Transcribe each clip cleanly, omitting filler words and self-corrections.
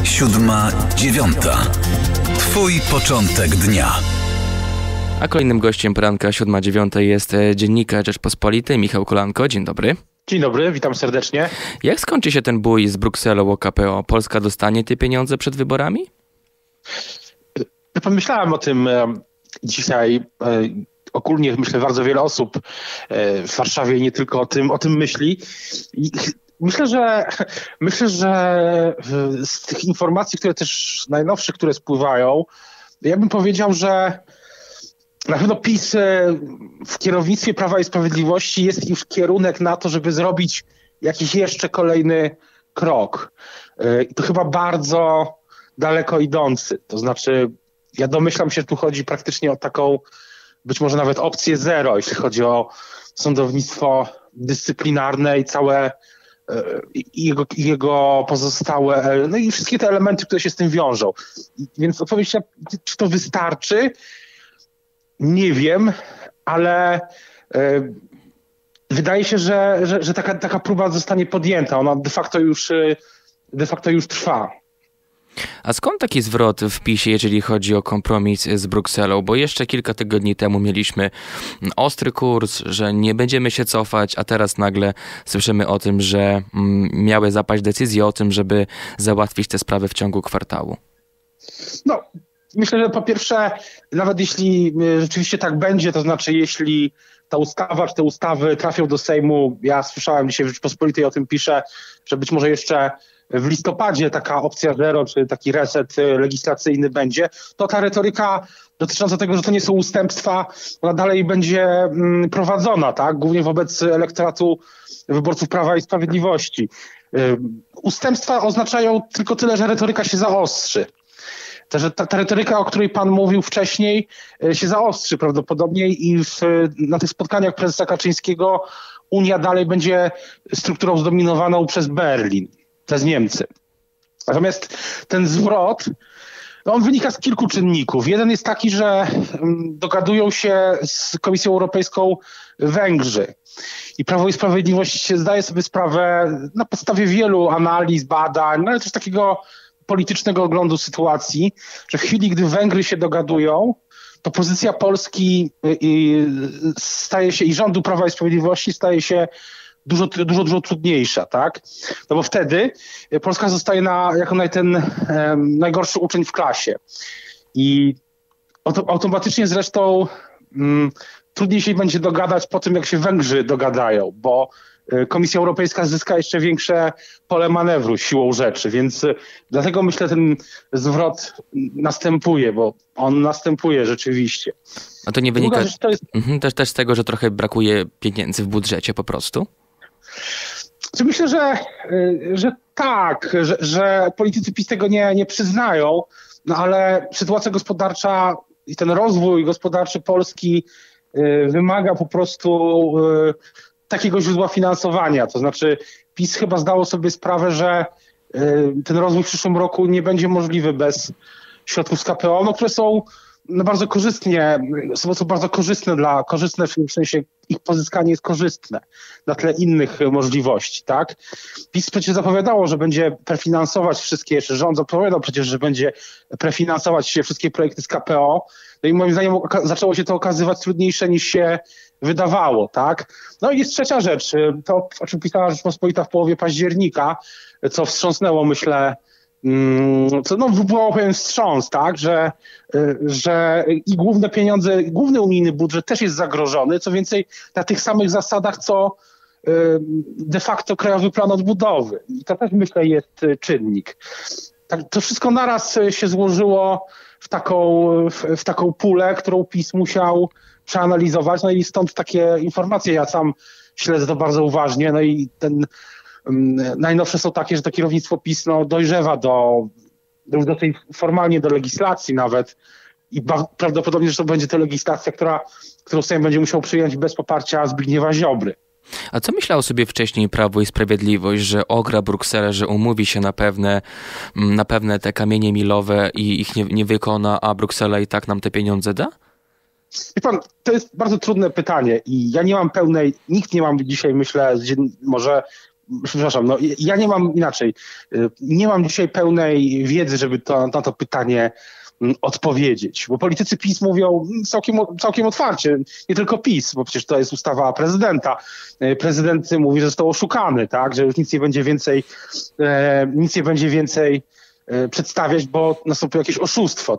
7:09. Twój początek dnia. A kolejnym gościem poranka 7:09 jest dziennikarz Rzeczpospolitej Michał Kolanko. Dzień dobry. Dzień dobry, witam serdecznie. Jak skończy się ten bój z Brukselą o KPO? Polska dostanie te pieniądze przed wyborami? Pomyślałem o tym dzisiaj. Ogólnie myślę, bardzo wiele osób w Warszawie nie tylko o tym myśli. I myślę, że z tych informacji, które też najnowsze, które spływają, ja bym powiedział, że na pewno PiS w kierownictwie Prawa i Sprawiedliwości jest już kierunek na to, żeby zrobić jakiś jeszcze kolejny krok. I to chyba bardzo daleko idący. To znaczy, ja domyślam się, że tu chodzi praktycznie o taką, być może nawet opcję zero, jeśli chodzi o sądownictwo dyscyplinarne i całe jego pozostałe, no i wszystkie te elementy, które się z tym wiążą. Więc odpowiedź, czy to wystarczy? Nie wiem, ale wydaje się, że taka próba zostanie podjęta. Ona de facto już trwa. A skąd taki zwrot w PiS-ie, jeżeli chodzi o kompromis z Brukselą? Bo jeszcze kilka tygodni temu mieliśmy ostry kurs, że nie będziemy się cofać, a teraz nagle słyszymy o tym, że miały zapaść decyzje o tym, żeby załatwić te sprawy w ciągu kwartału. No, myślę, że po pierwsze, nawet jeśli rzeczywiście tak będzie, to znaczy jeśli ta ustawa czy te ustawy trafią do Sejmu, ja słyszałem dzisiaj w Rzeczpospolitej, o tym piszę, że być może jeszcze w listopadzie taka opcja zero, czy taki reset legislacyjny będzie, to ta retoryka dotycząca tego, że to nie są ustępstwa, ona dalej będzie prowadzona, tak? Głównie wobec elektoratu wyborców Prawa i Sprawiedliwości. Ustępstwa oznaczają tylko tyle, że retoryka się zaostrzy. Ta retoryka, o której pan mówił wcześniej, się zaostrzy prawdopodobnie i na tych spotkaniach prezesa Kaczyńskiego Unia dalej będzie strukturą zdominowaną przez Berlin, przez Niemcy. Natomiast ten zwrot, on wynika z kilku czynników. Jeden jest taki, że dogadują się z Komisją Europejską Węgrzy. I Prawo i Sprawiedliwość zdaje sobie sprawę na podstawie wielu analiz, badań, no ale też takiego politycznego oglądu sytuacji, że w chwili, gdy Węgry się dogadują, to pozycja Polski staje się i rządu Prawa i Sprawiedliwości staje się dużo trudniejsza, tak? No bo wtedy Polska zostaje jako najgorszy uczeń w klasie. I automatycznie zresztą trudniej się będzie dogadać po tym, jak się Węgrzy dogadają, bo Komisja Europejska zyska jeszcze większe pole manewru siłą rzeczy, więc dlatego myślę, ten zwrot następuje, bo on następuje rzeczywiście. A to nie wynika też z tego, że trochę brakuje pieniędzy w budżecie po prostu? Myślę, że tak, że politycy PiS tego nie przyznają, no ale sytuacja gospodarcza i ten rozwój gospodarczy Polski wymaga po prostu takiego źródła finansowania. To znaczy PiS chyba zdało sobie sprawę, że ten rozwój w przyszłym roku nie będzie możliwy bez środków z KPO, no, które są bardzo korzystne w sensie ich pozyskanie jest korzystne na tle innych możliwości, tak? PiS przecież zapowiadało, że będzie prefinansować wszystkie, czy rząd zapowiadał przecież, że będzie prefinansować wszystkie projekty z KPO, no i moim zdaniem zaczęło się to okazywać trudniejsze niż się wydawało, tak? No i jest trzecia rzecz, to o czym pisała Rzeczpospolita w połowie października, co wstrząsnęło, myślę, co wywołało pewien wstrząs, tak, że i główne pieniądze, główny unijny budżet też jest zagrożony, co więcej na tych samych zasadach, co de facto Krajowy Plan Odbudowy. I to też, myślę, jest czynnik. Tak, to wszystko naraz się złożyło w taką pulę, którą PiS musiał przeanalizować, no i stąd takie informacje, ja sam śledzę to bardzo uważnie, no i najnowsze są takie, że to kierownictwo PiS dojrzewa już do tej formalnie do legislacji nawet i prawdopodobnie, że to będzie to legislacja, którą Sejm będzie musiał przyjąć bez poparcia Zbigniewa Ziobry. A co myślało sobie wcześniej Prawo i Sprawiedliwość, że ogra Brukselę, że umówi się na pewne te kamienie milowe i ich nie wykona, a Bruksela i tak nam te pieniądze da? Wie pan, to jest bardzo trudne pytanie i ja nie mam nikt nie mam dzisiaj, myślę, może przepraszam, no ja nie mam inaczej. Nie mam dzisiaj pełnej wiedzy, żeby na to pytanie odpowiedzieć, bo politycy PiS mówią całkiem otwarcie, nie tylko PiS, bo przecież to jest ustawa prezydenta. Prezydent mówi, że został oszukany, tak, że już nic nie będzie więcej przedstawiać, bo nastąpiło jakieś oszustwo.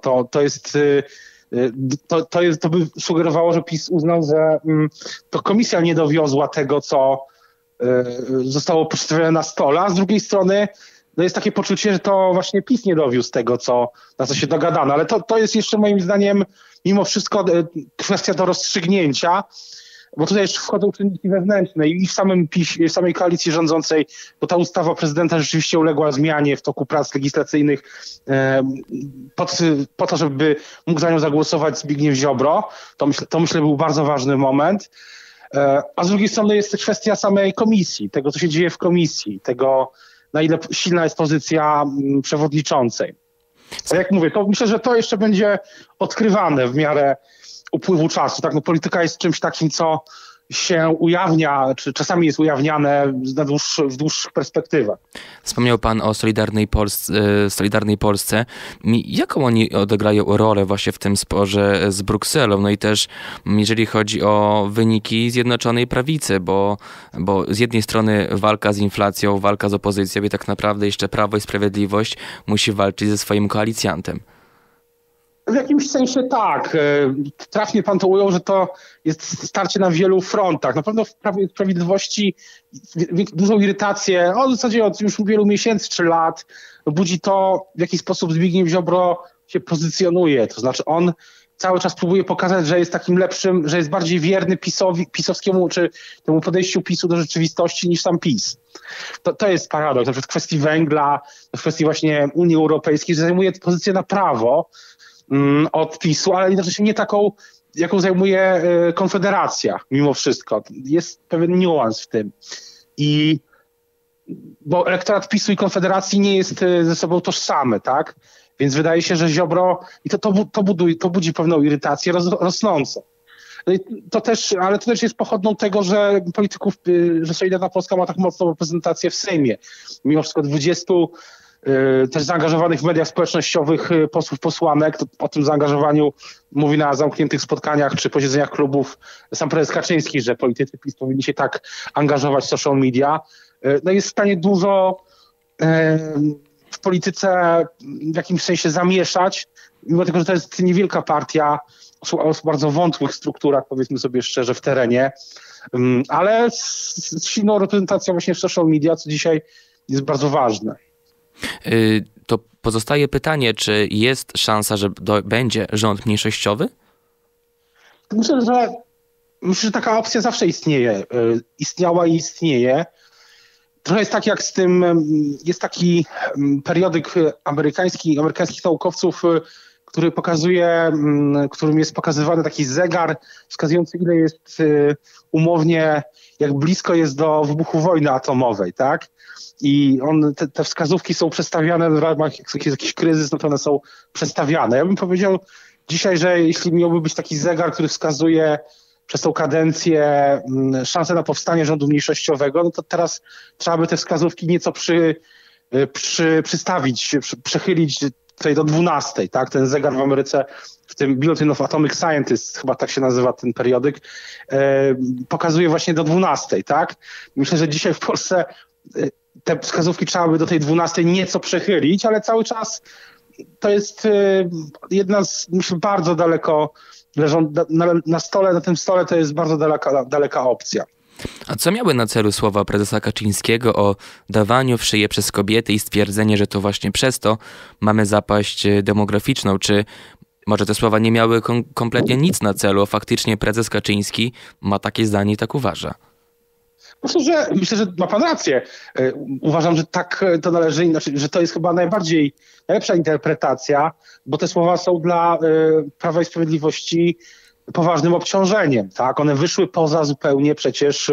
To by sugerowało, że PiS uznał, że to komisja nie dowiozła tego, co zostało przedstawione na stole, a z drugiej strony no jest takie poczucie, że to właśnie PiS nie dowiózł tego, na co się dogadano. Ale to jest jeszcze moim zdaniem mimo wszystko kwestia do rozstrzygnięcia, bo tutaj jeszcze wchodzą czynniki wewnętrzne i w samym PiS, w samej koalicji rządzącej, bo ta ustawa prezydenta rzeczywiście uległa zmianie w toku prac legislacyjnych po to, żeby mógł za nią zagłosować Zbigniew Ziobro. To myślę był bardzo ważny moment. A z drugiej strony jest kwestia samej komisji, tego co się dzieje w komisji, tego na ile silna jest pozycja przewodniczącej. A jak mówię, to myślę, że to jeszcze będzie odkrywane w miarę upływu czasu. Tak? No, polityka jest czymś takim, co się ujawnia, czy czasami jest ujawniane w dłuższych perspektywach. Wspomniał pan o Solidarnej Polsce. Jaką oni odegrają rolę właśnie w tym sporze z Brukselą? No i też jeżeli chodzi o wyniki Zjednoczonej Prawicy, bo z jednej strony walka z inflacją, walka z opozycją i tak naprawdę jeszcze Prawo i Sprawiedliwość musi walczyć ze swoim koalicjantem. W jakimś sensie tak. Trafnie pan to ujął, że to jest starcie na wielu frontach. Na pewno w Prawie i Sprawiedliwości dużą irytację, w zasadzie od już wielu miesięcy czy lat, budzi to, w jaki sposób Zbigniew Ziobro się pozycjonuje. To znaczy on cały czas próbuje pokazać, że jest takim lepszym, że jest bardziej wierny pisowskiemu, czy temu podejściu PiS-u do rzeczywistości niż sam PiS. To jest paradoks. Na przykład w kwestii węgla, w kwestii właśnie Unii Europejskiej, że zajmuje pozycję na prawo od PiS-u, ale jednocześnie nie taką, jaką zajmuje Konfederacja mimo wszystko. Jest pewien niuans w tym. Bo elektorat PiS-u i Konfederacji nie jest ze sobą tożsamy, tak? Więc wydaje się, że Ziobro, i to budzi pewną irytację rosnącą. Ale to też jest pochodną tego, że że Solidarna Polska ma tak mocną reprezentację w Sejmie. Mimo wszystko 20 też zaangażowanych w mediach społecznościowych posłów, posłanek. O tym zaangażowaniu mówi na zamkniętych spotkaniach czy posiedzeniach klubów sam prezes Kaczyński, że politycy PiS powinni się tak angażować w social media. No jest w stanie dużo w polityce w jakimś sensie zamieszać, mimo tego, że to jest niewielka partia o bardzo wątłych strukturach, powiedzmy sobie szczerze, w terenie, ale z silną reprezentacją właśnie w social media, co dzisiaj jest bardzo ważne. To pozostaje pytanie, czy jest szansa, że będzie rząd mniejszościowy? Myślę, że taka opcja zawsze istnieje. Istniała i istnieje. Trochę jest tak jak z tym, jest taki periodyk amerykańskich naukowców, którym jest pokazywany taki zegar wskazujący, ile jest umownie, jak blisko jest do wybuchu wojny atomowej, tak? I te wskazówki są przestawiane w ramach, jak jest jakiś kryzys, no to one są przestawiane. Ja bym powiedział dzisiaj, że jeśli miałby być taki zegar, który wskazuje przez tą kadencję szansę na powstanie rządu mniejszościowego, no to teraz trzeba by te wskazówki nieco przystawić, przechylić tutaj do 12, tak? Ten zegar w Ameryce, w tym Bulletin of Atomic Scientists, chyba tak się nazywa ten periodyk, pokazuje właśnie do 12, tak? Myślę, że dzisiaj w Polsce te wskazówki trzeba by do tej 12 nieco przechylić, ale cały czas to jest jedna z, myślę, bardzo daleko na tym stole to jest bardzo daleka opcja. A co miały na celu słowa prezesa Kaczyńskiego o dawaniu w szyję przez kobiety i stwierdzenie, że to właśnie przez to mamy zapaść demograficzną? Czy może te słowa nie miały kompletnie nic na celu, a faktycznie prezes Kaczyński ma takie zdanie i tak uważa? Myślę, że ma pan rację. Uważam, że tak to należy, że to jest chyba najlepsza interpretacja, bo te słowa są dla Prawa i Sprawiedliwości poważnym obciążeniem. Tak? One wyszły poza zupełnie przecież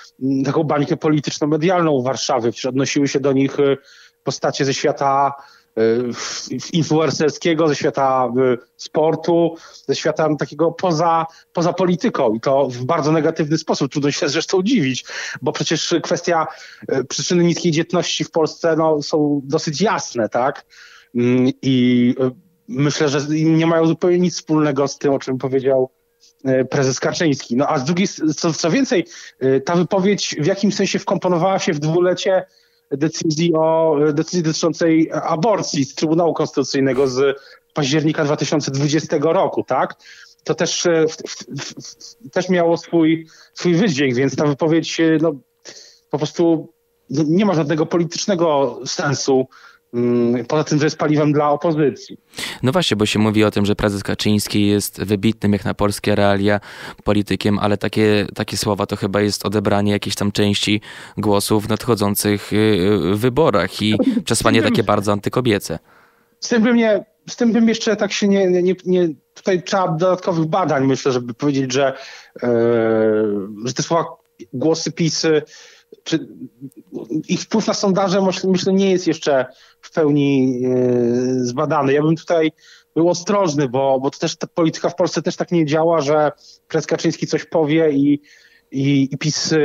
taką bańkę polityczno-medialną Warszawy. Przecież odnosiły się do nich postacie ze świata influencerskiego, ze świata sportu, ze świata takiego poza polityką i to w bardzo negatywny sposób. Trudno się zresztą dziwić, bo przecież kwestia przyczyny niskiej dzietności w Polsce są dosyć jasne, tak? I myślę, że nie mają zupełnie nic wspólnego z tym, o czym powiedział prezes Kaczyński. No a z drugiej, co więcej, ta wypowiedź w jakimś sensie wkomponowała się w dwulecie decyzji dotyczącej aborcji z Trybunału Konstytucyjnego z października 2020 roku, tak? To też miało swój wydźwięk, więc ta wypowiedź po prostu nie ma żadnego politycznego sensu, poza tym, że jest paliwem dla opozycji. No właśnie, bo się mówi o tym, że prezes Kaczyński jest wybitnym jak na polskie realia politykiem, ale takie słowa to chyba jest odebranie jakiejś tam części głosów w nadchodzących wyborach i przesłanie takie bardzo antykobiece. Z tym bym jeszcze tak się nie tutaj trzeba dodatkowych badań, myślę, żeby powiedzieć, że te słowa, głosy PiS, czy ich wpływ na sondaże, myślę, nie jest jeszcze w pełni zbadany. Ja bym tutaj był ostrożny, bo to też ta polityka w Polsce też tak nie działa, że prezes Kaczyński coś powie i PiS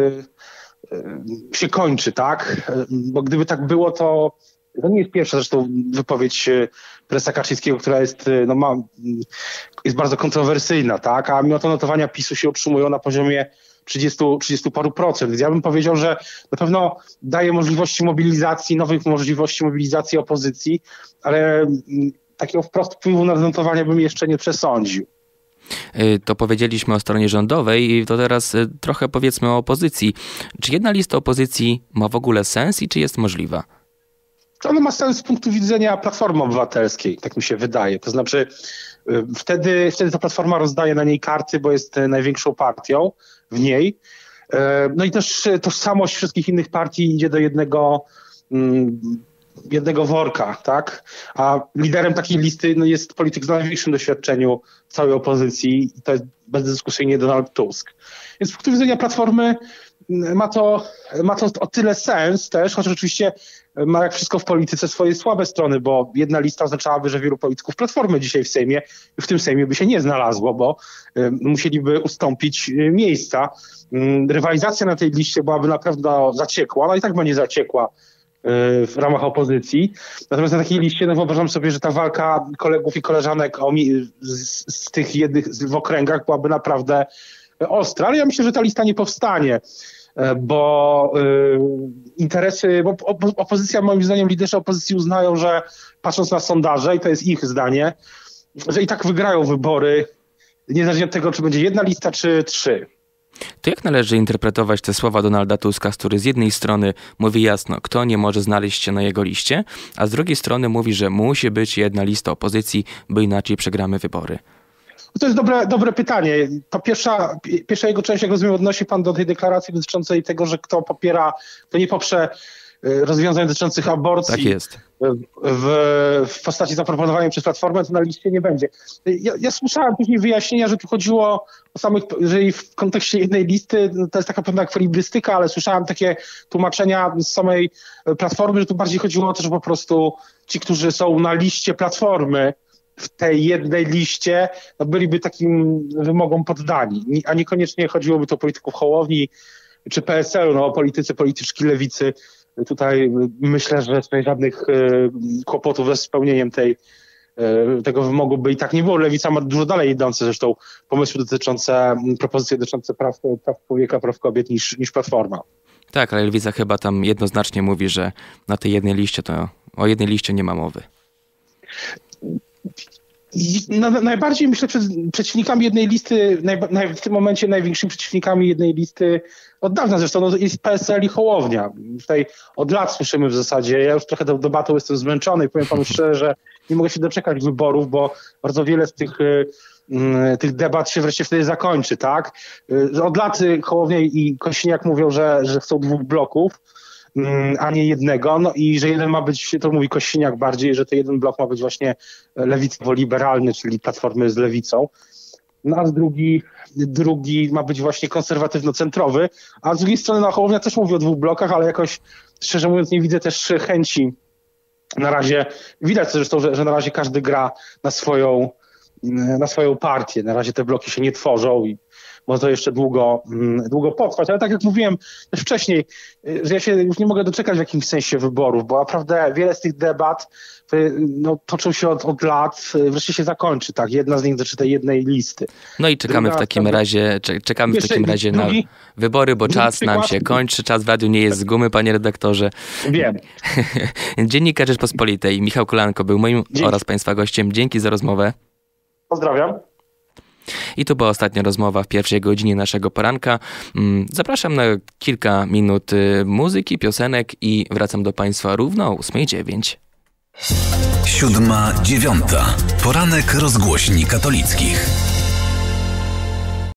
się kończy, tak? Bo gdyby tak było, to nie jest pierwsza zresztą wypowiedź prezesa Kaczyńskiego, która jest bardzo kontrowersyjna, tak? A mimo to notowania PiS-u się utrzymują na poziomie 30 paru procent. Więc ja bym powiedział, że na pewno daje możliwości mobilizacji, nowych możliwości mobilizacji opozycji, ale takiego wprost wpływu na notowania bym jeszcze nie przesądził. To powiedzieliśmy o stronie rządowej i to teraz trochę powiedzmy o opozycji. Czy jedna lista opozycji ma w ogóle sens i czy jest możliwa? Ona ma sens z punktu widzenia Platformy Obywatelskiej, tak mi się wydaje. To znaczy wtedy ta Platforma rozdaje na niej karty, bo jest największą partią w niej. No i też tożsamość wszystkich innych partii idzie do jednego worka, tak? A liderem takiej listy jest polityk z największym doświadczeniu całej opozycji i to jest bezdyskusyjnie Donald Tusk. Więc z punktu widzenia Platformy ma to o tyle sens też, chociaż oczywiście ma jak wszystko w polityce swoje słabe strony, bo jedna lista oznaczałaby, że wielu polityków Platformy dzisiaj w tym Sejmie by się nie znalazło, bo musieliby ustąpić miejsca. Rywalizacja na tej liście byłaby naprawdę zaciekła, no i tak będzie zaciekła w ramach opozycji. Natomiast na takiej liście wyobrażam sobie, że ta walka kolegów i koleżanek z tych jednych w okręgach byłaby naprawdę ostra, ale ja myślę, że ta lista nie powstanie, bo opozycja, moim zdaniem, liderzy opozycji uznają, że patrząc na sondaże, i to jest ich zdanie, że i tak wygrają wybory, niezależnie od tego, czy będzie jedna lista, czy trzy. To jak należy interpretować te słowa Donalda Tuska, który z jednej strony mówi jasno, kto nie może znaleźć się na jego liście, a z drugiej strony mówi, że musi być jedna lista opozycji, bo inaczej przegramy wybory? To jest dobre pytanie. To pierwsza jego część, jak rozumiem, odnosi pan do tej deklaracji dotyczącej tego, że kto nie poprze rozwiązań dotyczących aborcji. Tak jest. W postaci zaproponowanej przez Platformę, to na liście nie będzie. Ja słyszałem później wyjaśnienia, że tu chodziło o że w kontekście jednej listy to jest taka pewna ekwilibrystyka, ale słyszałem takie tłumaczenia z samej Platformy, że tu bardziej chodziło o to, że po prostu ci, którzy są na liście Platformy, w tej jednej liście byliby takim wymogom poddani, a niekoniecznie chodziłoby to o polityków Hołowni czy PSL-u, o polityczki lewicy. Tutaj myślę, że tutaj żadnych kłopotów ze spełnieniem tego wymogu by i tak nie było. Lewica ma dużo dalej idące zresztą pomysły propozycje dotyczące praw człowieka, praw kobiet niż Platforma. Tak, ale Lewica chyba tam jednoznacznie mówi, że na tej jednej liście o jednej liście nie ma mowy. Najbardziej myślę przeciwnikami jednej listy, w tym momencie największymi przeciwnikami jednej listy od dawna zresztą jest PSL i Hołownia. Tutaj od lat słyszymy w zasadzie, ja już trochę tą debatą jestem zmęczony i powiem panu szczerze, że nie mogę się doczekać wyborów, bo bardzo wiele z tych debat się wreszcie wtedy zakończy, tak? Od lat Hołownia i Kosiniak mówią, że chcą dwóch bloków, a nie jednego, no i że jeden ma być, to mówi Kosiniak bardziej, że ten jeden blok ma być właśnie lewicowo-liberalny, czyli Platformy z lewicą, no a drugi ma być właśnie konserwatywno-centrowy, a z drugiej strony Hołownia też mówi o dwóch blokach, ale jakoś, szczerze mówiąc, nie widzę też chęci na razie widać zresztą, że na razie każdy gra na swoją partię. Na razie te bloki się nie tworzą i może to jeszcze długo potrwać. Ale tak jak mówiłem też wcześniej, że ja się już nie mogę doczekać w jakimś sensie wyborów, bo naprawdę wiele z tych debat toczą się od lat, wreszcie się zakończy, tak? Jedna z nich dotyczy tej jednej listy. No i czekamy w takim razie na wybory, bo czas nam się kończy. Czas w radiu nie jest z gumy, panie redaktorze. Wiem. Dziennikarz Rzeczpospolitej Michał Kolanko był moim oraz państwa gościem. Dzięki za rozmowę. Pozdrawiam. I to była ostatnia rozmowa w pierwszej godzinie naszego poranka. Zapraszam na kilka minut muzyki, piosenek i wracam do państwa równo o 8:09. 7:09. Poranek rozgłośni katolickich.